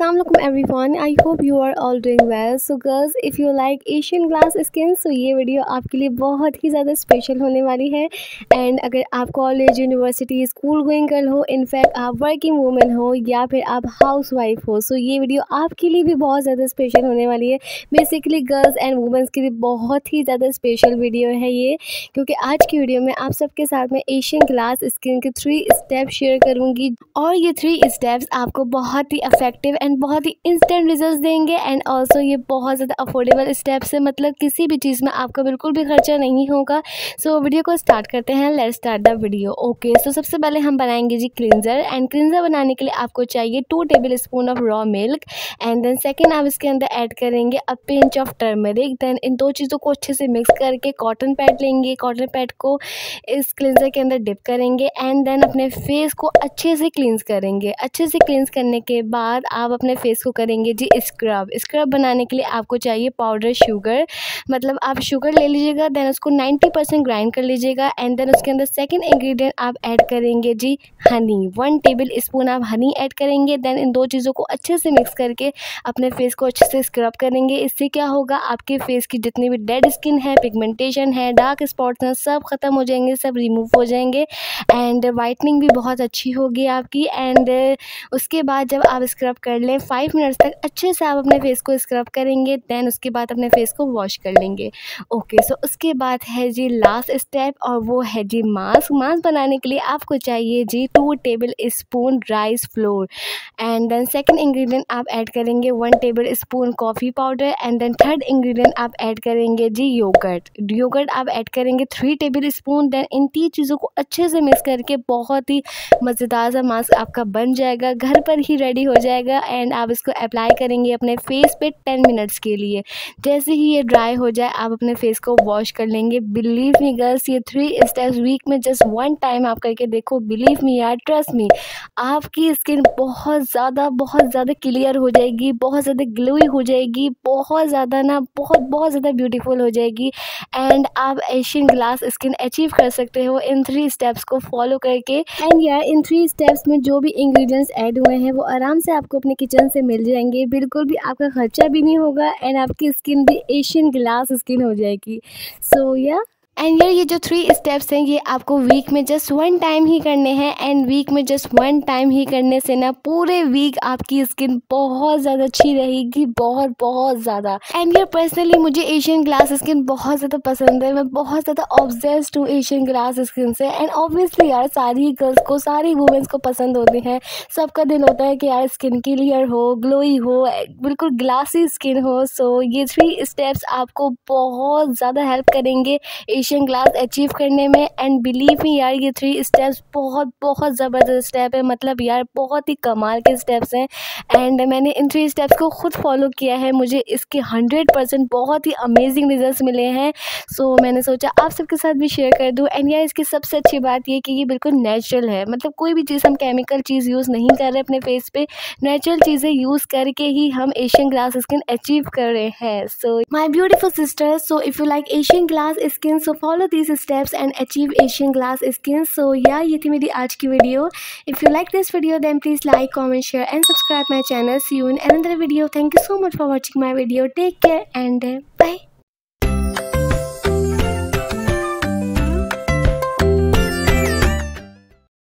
Assalamualaikum everyone. I hope you are all doing well. So girls, if you like Asian glass skin, so ये video आपके लिए बहुत ही ज़्यादा special होने वाली है। एंड अगर आप college, university, school going girl हो, इनफैक्ट आप वर्किंग वूमेन हो या फिर आप हाउस वाइफ हो, सो ये वीडियो आपके लिए भी बहुत ज़्यादा स्पेशल होने वाली है। बेसिकली गर्ल्स एंड वुमेंस के लिए बहुत ही ज़्यादा स्पेशल वीडियो है ये, क्योंकि आज की वीडियो में आप सबके साथ में एशियन ग्लास स्किन के 3 स्टेप शेयर करूँगी और ये 3 स्टेप्स आपको बहुत ही इफेक्टिव एंड बहुत ही इंस्टेंट रिजल्ट्स देंगे। एंड ऑल्सो ये बहुत ज़्यादा अफोर्डेबल स्टेप्स है, मतलब किसी भी चीज़ में आपका बिल्कुल भी खर्चा नहीं होगा। सो वीडियो को स्टार्ट करते हैं। Let's start the video. Okay, so सबसे पहले हम बनाएंगे जी क्लिनजर। एंड क्लिनजर बनाने के लिए आपको चाहिए 2 table spoon of raw milk. And then second आप इसके अंदर ऐड करेंगे a pinch of turmeric. Then इन 2 चीज़ों को अच्छे से मिक्स करके कॉटन पैड लेंगे, कॉटन पैड को इस क्लिनजर के अंदर डिप करेंगे एंड देन अपने फेस को अच्छे से क्लींस करेंगे। अच्छे से क्लींस करने के बाद आप अपने फेस को करेंगे जी स्क्रब। स्क्रब बनाने के लिए आपको चाहिए पाउडर शुगर, मतलब आप शुगर ले लीजिएगा, देन उसको 90% ग्राइंड कर लीजिएगा। एंड देन उसके अंदर सेकंड इंग्रेडिएंट आप ऐड करेंगे जी हनी। 1 टेबल स्पून आप हनी ऐड करेंगे। देन इन 2 चीज़ों को अच्छे से मिक्स करके अपने फेस को अच्छे से स्क्रब करेंगे। इससे क्या होगा, आपके फेस की जितनी भी डेड स्किन है, पिगमेंटेशन है, डार्क स्पॉट्स हैं, सब खत्म हो जाएंगे, सब रिमूव हो जाएंगे एंड वाइटनिंग भी बहुत अच्छी होगी आपकी। एंड उसके बाद जब आप स्क्रब कर लें 5 मिनट्स तक अच्छे से आप अपने फेस को स्क्रब करेंगे। देन उसके बाद अपने फेस को वॉश कर लेंगे। ओके, सो उसके बाद है जी लास्ट स्टेप और वो है जी मास्क। मास्क बनाने के लिए आपको चाहिए जी 2 table spoon rice flour. And then second ingredient आप ऐड करेंगे 1 table spoon coffee powder. And then third ingredient आप ऐड करेंगे जी योगर्ट। योगर्ट आप ऐड करेंगे 3 टेबल स्पून। देन इन 3 चीज़ों को अच्छे से मिक्स करके बहुत ही मज़ेदार सा मास्क आपका बन जाएगा, घर पर ही रेडी हो जाएगा। एंड आप इसको अप्लाई करेंगे अपने फेस पे 10 मिनट्स के लिए। जैसे ही ये ड्राई हो जाए आप अपने फेस को वॉश कर लेंगे। बिलीव मी गर्ल्स, ये 3 स्टेप्स वीक में जस्ट 1 टाइम आप करके देखो। बिलीव मी यार, ट्रस्ट मी, आपकी स्किन बहुत ज़्यादा क्लियर हो जाएगी, बहुत ज़्यादा ग्लोई हो जाएगी, बहुत ज़्यादा ना बहुत ज़्यादा ब्यूटीफुल हो जाएगी। एंड आप एशियन ग्लास स्किन अचीव कर सकते हो इन 3 स्टेप्स को फॉलो करके। एंड यार इन 3 स्टेप्स में जो भी इंग्रेडिएंट्स ऐड हुए हैं वो आराम से आपको अपने किचन से मिल जाएंगे, बिल्कुल भी आपका खर्चा भी नहीं होगा एंड आपकी स्किन भी एशियन ग्लास स्किन हो जाएगी। सो या एंड यार ये जो 3 स्टेप्स हैं ये आपको वीक में जस्ट 1 टाइम ही करने हैं। एंड वीक में जस्ट 1 टाइम ही करने से ना पूरे वीक आपकी स्किन बहुत ज़्यादा अच्छी रहेगी, बहुत ज़्यादा। एंड यार पर्सनली मुझे एशियन ग्लास स्किन बहुत ज़्यादा पसंद है, मैं बहुत ज़्यादा ऑब्सेस्ड हूँ एशियन ग्लास स्किन से। एंड ऑब्वियसली यार सारी गर्ल्स को, सारी वुमेंस को पसंद होती हैं। सबका दिल होता है कि यार स्किन क्लियर हो, ग्लोई हो, बिल्कुल ग्लासी स्किन हो। सो ये 3 स्टेप्स आपको बहुत ज़्यादा हेल्प करेंगे एशियन ग्लास अचीव करने में। एंड बिलीव मी यार ये 3 स्टेप्स बहुत ज़बरदस्त स्टेप है, मतलब यार बहुत ही कमाल के स्टेप्स हैं। एंड मैंने इन 3 स्टेप्स को खुद फॉलो किया है, मुझे इसके 100% बहुत ही अमेजिंग रिजल्ट्स मिले हैं। सो मैंने सोचा आप सबके साथ भी शेयर कर दूँ। एंड यार इसकी सबसे अच्छी बात ये कि ये बिल्कुल नेचुरल है, मतलब कोई भी चीज़ हम केमिकल चीज़ यूज़ नहीं कर रहे अपने फेस पे, नेचुरल चीज़ें यूज़ करके ही हम एशियन ग्लास स्किन अचीव कर रहे हैं। So my beautiful sisters, so if you like Asian glass skin so follow these steps and achieve Asian glass skin. So yeah, ये थी मेरी आज की video. If you like this video then please like, comment, share and subscribe my channel. See you in another video. Thank you so much for watching my video. Take care and bye.